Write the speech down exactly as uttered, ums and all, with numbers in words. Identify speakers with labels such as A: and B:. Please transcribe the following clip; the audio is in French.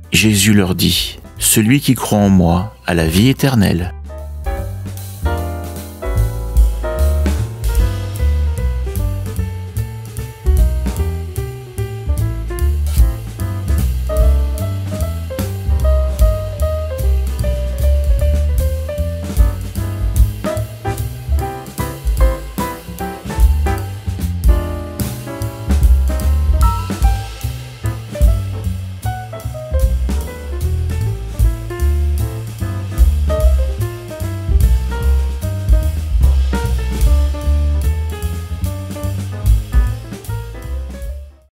A: Jésus leur dit, « Celui qui croit en moi a la vie éternelle.